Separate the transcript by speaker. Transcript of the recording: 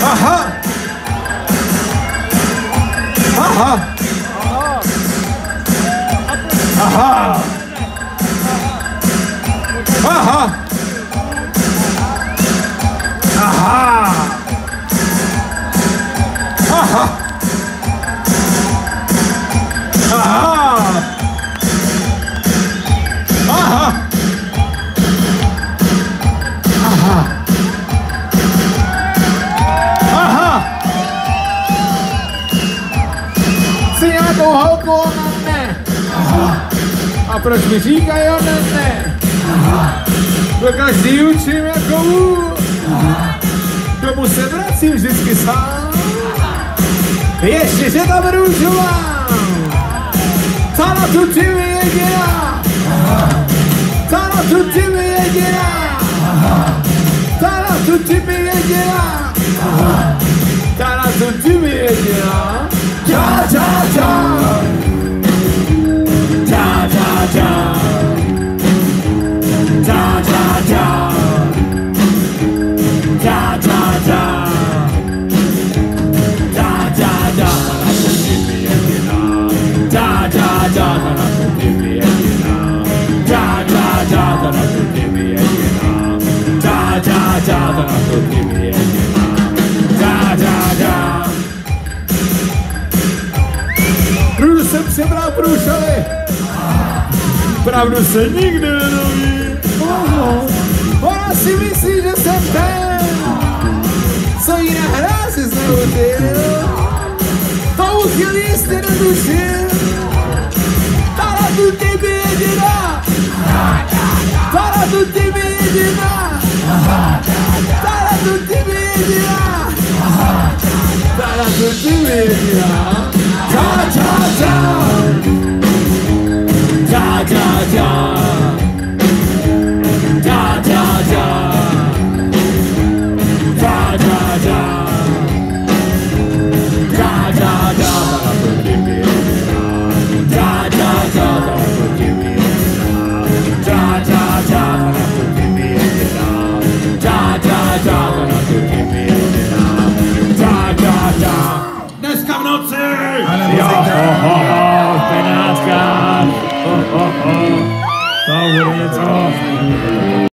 Speaker 1: Aha. Aha. Aha. Aha. Aha. Aha. Aha. Aha. Aha. Aha. Si nějakou holku ne. Aha. A proč mi říkají ne? Aha. To každý učím jako domů se vracím vždycky sám. Ještě že tam růžu mám. Tána tu ty mi jediná. Tána tu ty mi jediná. Tána tu ty mi jediná. Tána tu ty mi jediná. Ča, ča, ča. Ča, ča, ča. Ča, ča, ča. Ča, ča, ča. Ča, ča, ča. Ča, ča, ča. Ča, ča, ča. Ča, ča, ča. Ča, ča, ča. Průdu jsem přebral průšely. Pravdu se nikdy nedoví. Ona si myslí, že jsem ten, co jí na hrázi zneužil. To uchyl jistě nedušil. Tána tu ty mi jediná. Tána tu ty mi jediná. Tána tu ty mi jediná. Tána tu ty mi jediná. Ča, ča, ča. Ča, ča, ča. Ča, ča, ča. Ča, ča, ča. Ča, ča, ča. Ča, ča, ča. Ča, ča, ča. Ča, ča, ča. Ča, ča, ča. Dneska v noci! Jo, v penáčkách. To bude něco.